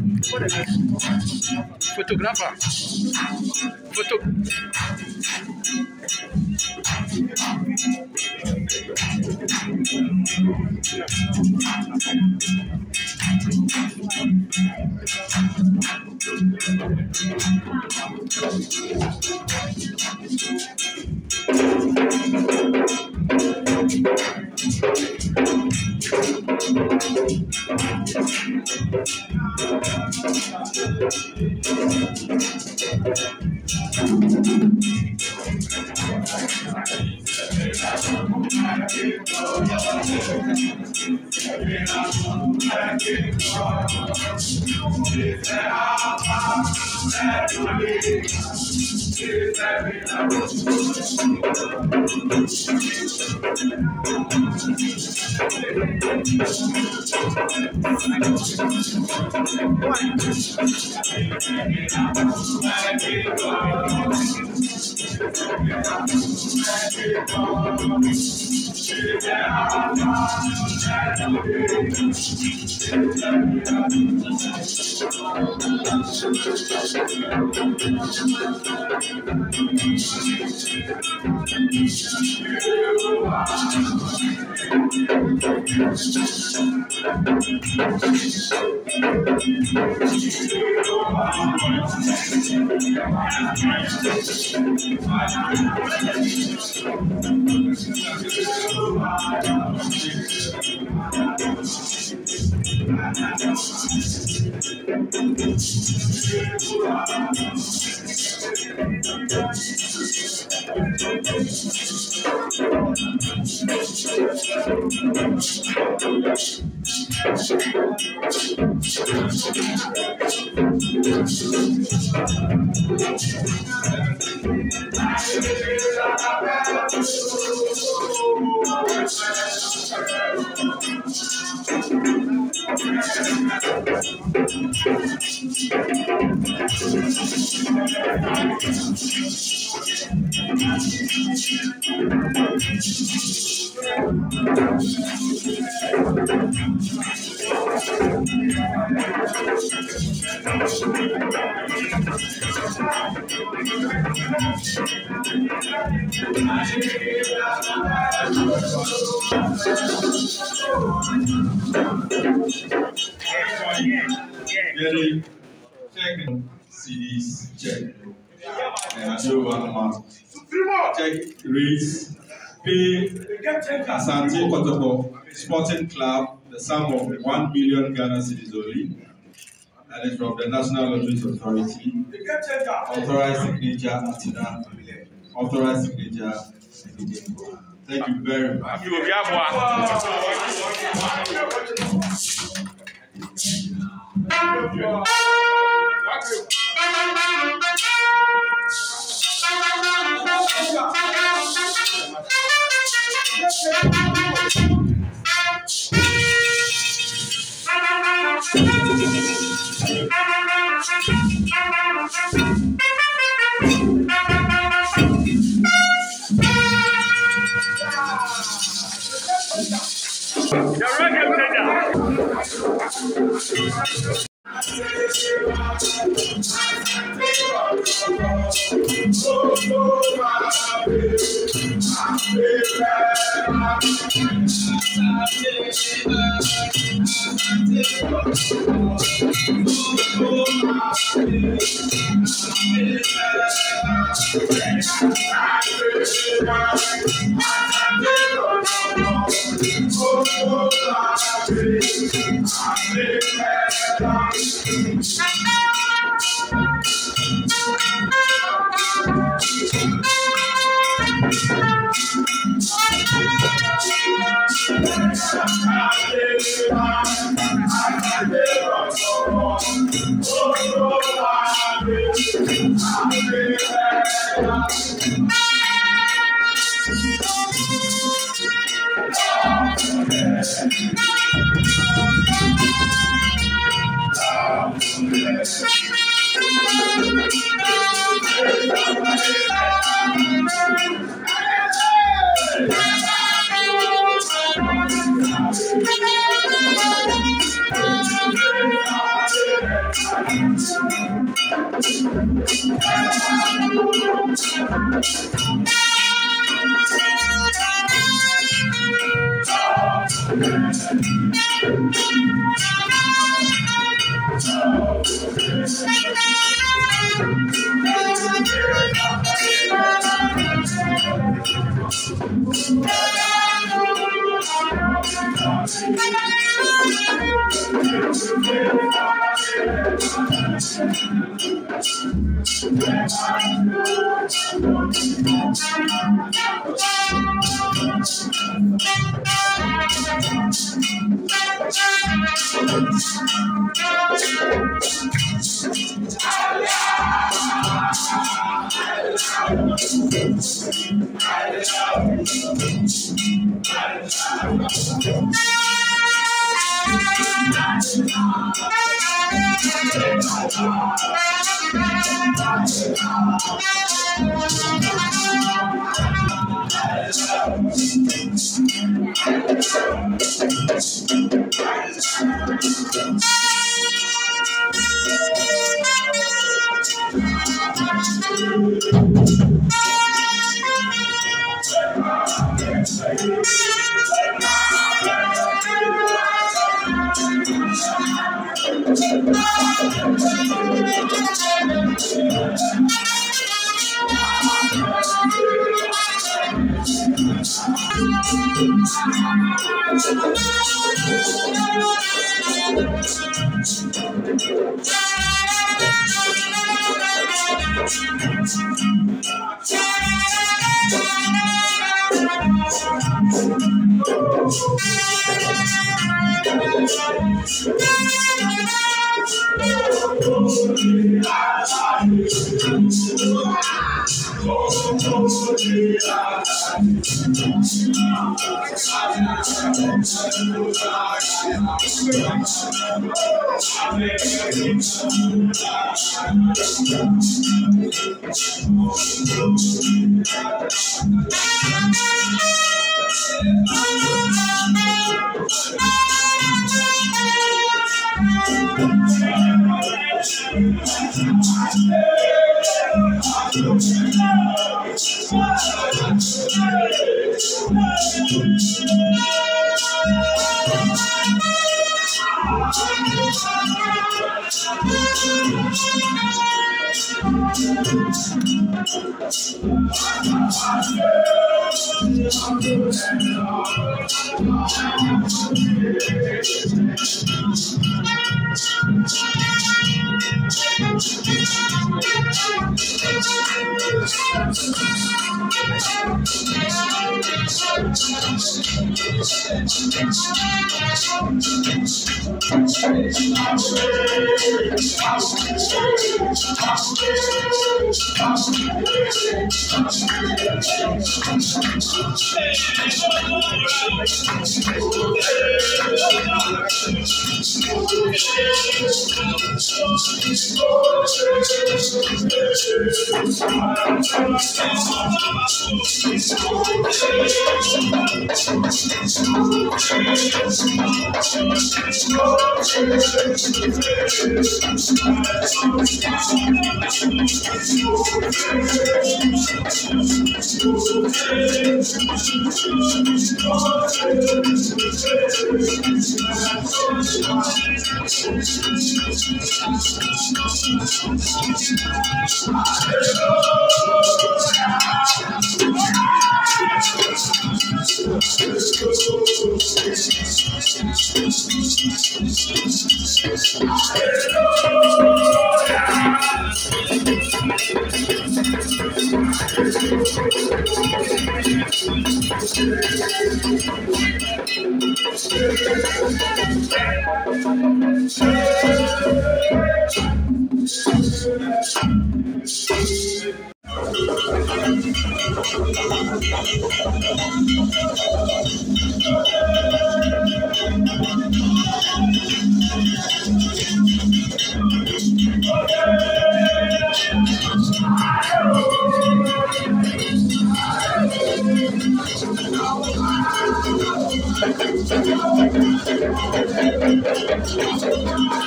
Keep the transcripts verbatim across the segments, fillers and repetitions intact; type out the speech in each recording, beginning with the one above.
Photographer. Photo. Really check C Ds, check. And I do one more. Check rates, pay Asante Kotoko Sporting Club the sum of one million Ghana cedis only. And it's from the National Lotteries Authority. Authorized signature Atina. Authorized signature. Thank you very much. Thank you.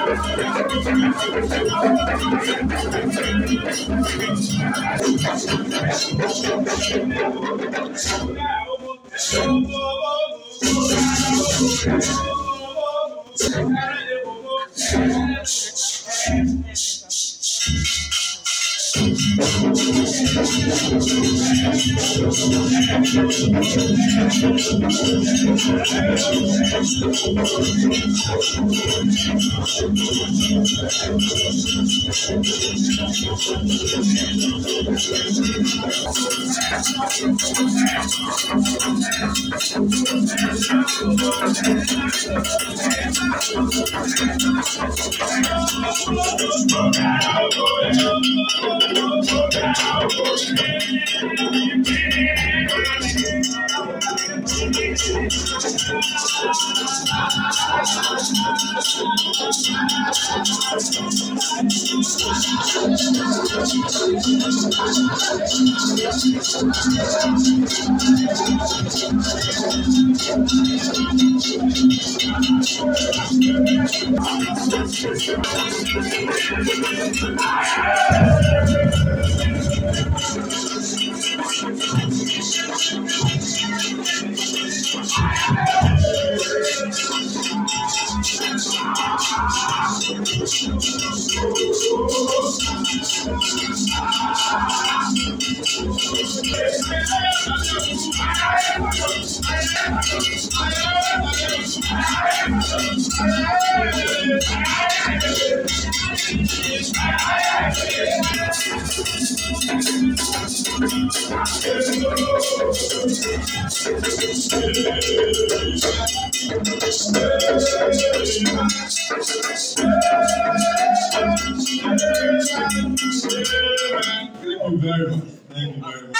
very much. Thank you very much.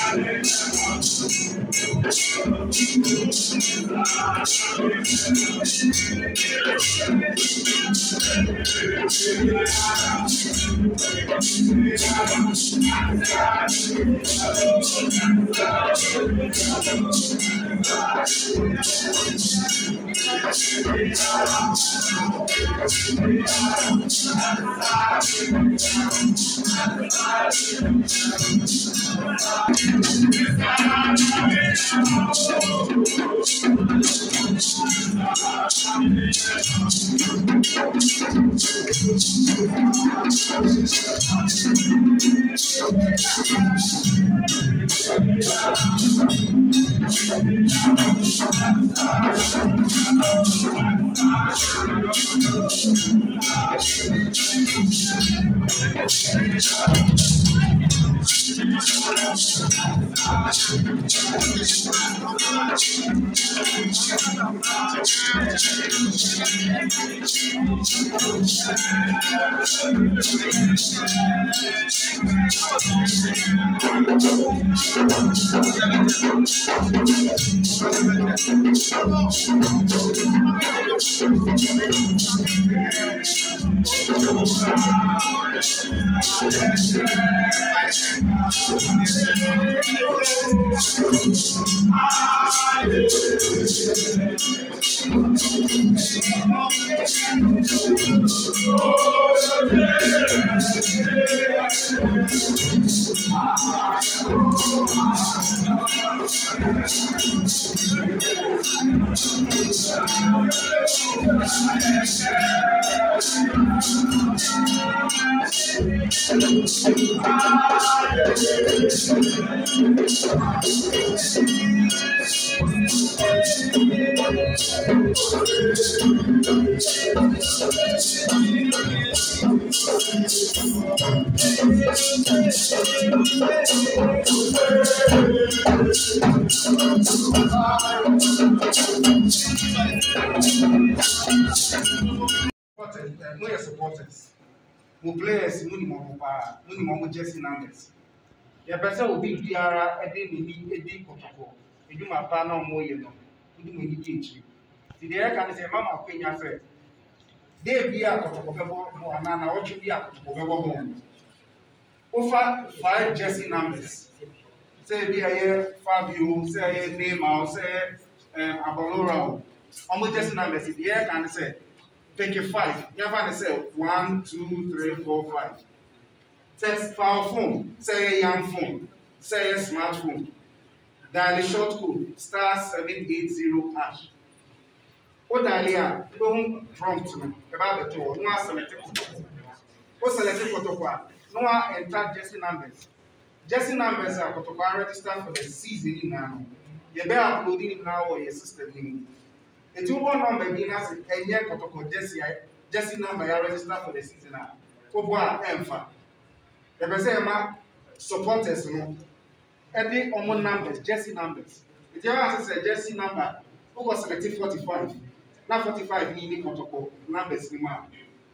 Know your supporters. Who players minimum minimum jersey numbers. The person will be Diara, a day, a day, protocol. You do my panel more, you know. You do me teach you. The air can say, Mamma, Queen, I said, they be a protocol, and I want you be a protocol. Offer five jersey numbers. Say, be a year, Fabio, say, Neymar, say, Abalora. Almost jersey numbers. The air can say, take a five. You have to say one, two, three, four, five. Say power phone, say a young phone, say a smartphone. Dial a short code, star seven eight zero hash. What dial don't prompt me about the tour. No select it. What select it protocol? No enter jersey numbers. Jersey numbers are protocol registered for the season now. You better uploading it now or your system. The two one number being as a year protocol jersey jersey number you register for the season now. Football emfa. The person supporters no. Every common numbers, jersey numbers. If you have a jersey number, who was selected forty-five. Now forty-five meaning protocol numbers ni ma.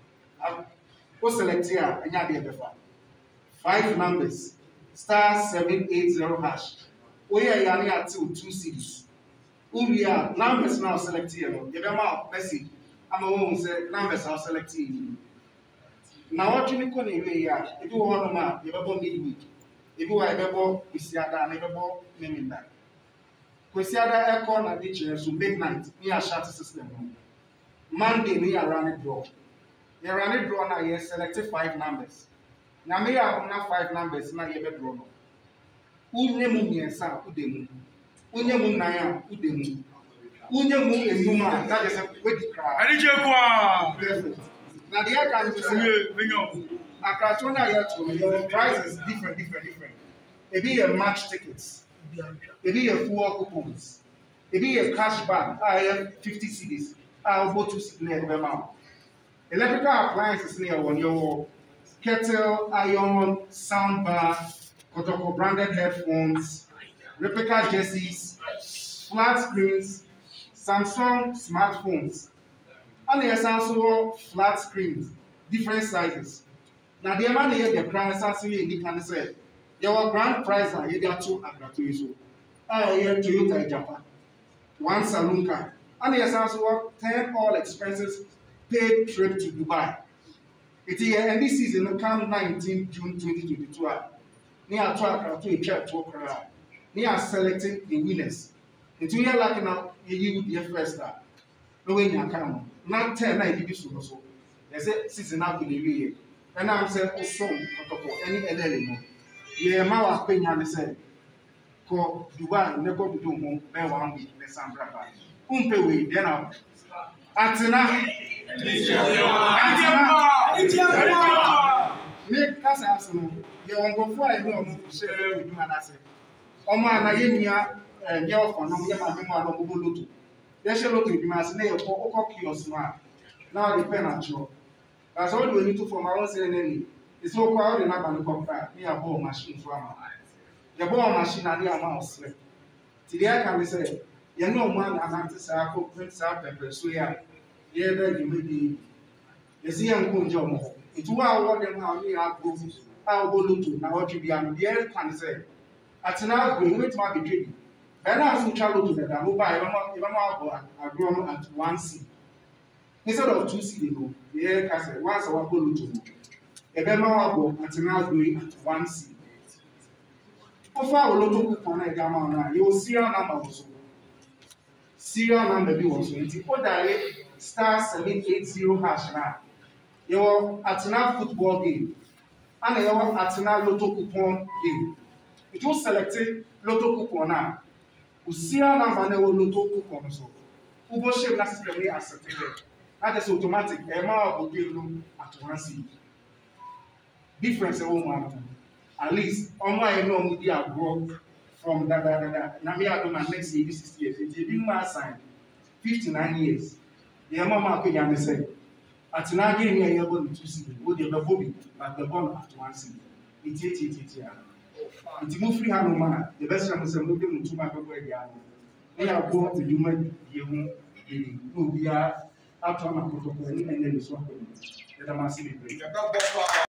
Who select here and you have five numbers. Star seven eight zero hash. We are yani at two two cities. We are numbers now selected. You have message. I'm going to say numbers are selected. Now what you need to do here? If you want to map, you have midweek. If you have a Kwesiada and a Meminda. Kwesiada aircon at the chair so midnight near shuttle system. Monday we are running draw. You are running draw now. You selected five numbers. Now me have now five numbers. Now you have draw. Unye mu miensa udemu. Unye mu naya udemu. Unye mu enuma. That is a way to cry. Alijekwa. Perfect. Now the air can say, Akratona here to price is different, different, different. It be a match tickets. It be a full coupons. It be a cash back. I have fifty C Ds. I'll go to near the amount. Electrical appliances near one your kettle, iron, sound bar, Kotoko branded headphones, replica jerseys, flat screens, Samsung smartphones. And there's also flat screens, different sizes. Now the man here the crown is actually in the can say, Your grand prize are either two agrato. Ah, yeah, Toyota Japan. One saloon car. And yes, also what ten all expenses paid trip to Dubai. It is and this season come nineteenth June twenty twenty-two. Near two agrato a church to Okra. Near selecting the winners. Into your like now, you the first star. No way you can. Not ten I did this also. They say season up in the year. And I'm saying, oh, so, any element. Yeah, my was paying on the same. Call Dubai, never do home, bear one week, the Sandra. Umpe we, then I'm Atina. Make Casa, you won't go for I know, share with you and I say. Oh, man, I hear me and your phone, no, you're my memoir, no, Bulutu. They shall look at my snail for Okoki or smart. Now depend on you. That's all we need to form our own ceremony. It's so quiet enough and compare. We have ball machine for our the ball machine and the amount of sleep. Today I can say, you know, man, I'm not to say, I could print out pepper, so yeah, yeah, then you may be. You see, I'm going to jump. It's why I want them how we have go. I'll go look to now what you be. I'm the air can say. At now, we wait my beginning. Then I will travel to the Danuba. I'm not a grown at one seat. Instead of two seats, go. The air can say, once I will go look to. A Bema at now going at one seat. How far will look to a gamma? You will see our number also. Serial number be also. It's direct star seven eight zero hash now. Your Atina football game and your Atina lotto coupon game. It will select lotto coupon now. We see our number now lotto coupon so. Ubo shape necessarily accepted. That is automatic. Emma will give you at one seat. Difference in one. At least on my know we are grown from that that that. Now me I do my next year sixty years. It been my sign fifty-nine years. The mama could you say. At now game here you go to two seats. Go the Bobby but the ball at one seat. It it it it yeah. It move free hand man. The best time is move them to my go there. They are go to do my you no we are out on my protocol and then this one. Let them see me.